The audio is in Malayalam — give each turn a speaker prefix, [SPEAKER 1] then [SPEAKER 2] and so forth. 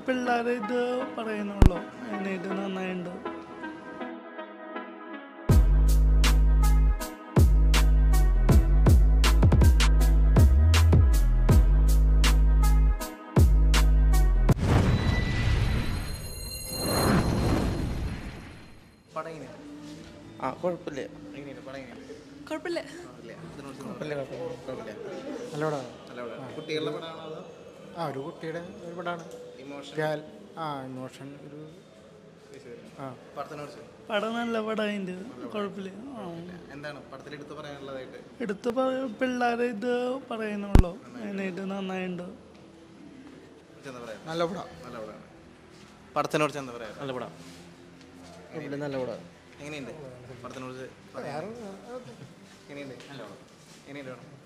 [SPEAKER 1] പിള്ളേരെ ഇത് പറയുന്നുള്ളൂ. അതിനായിട്ട് നന്നായിട്ടുണ്ട്.
[SPEAKER 2] കുഴപ്പമില്ല.
[SPEAKER 3] കുട്ടികളുടെ പടമാണോ അതോ? ഒരു കുട്ടിയുടെ ഒരു പടമാണ്. ഇമോഷൻ ഒരു
[SPEAKER 1] പടം നല്ല പടമായിട്ട് കുഴപ്പമില്ല.
[SPEAKER 3] എന്താണ് പടത്തിൽ എടുത്ത് പറയാനുള്ളതായിട്ട്?
[SPEAKER 1] പിള്ളേരെ ഇത് പറയുന്നുള്ളൂ. അതിനായിട്ട് നന്നായിട്ടുണ്ട്.
[SPEAKER 3] നല്ല പടം. നല്ല പടമാണ്. പടത്തിനെ കുറിച്ച് എന്താ പറയാ? നല്ല പടം. നല്ല പടം. എങ്ങനെയുണ്ട് പടത്തിനെ കുറിച്ച്? എങ്ങനെയുണ്ട്? എങ്ങനെയുണ്ട്?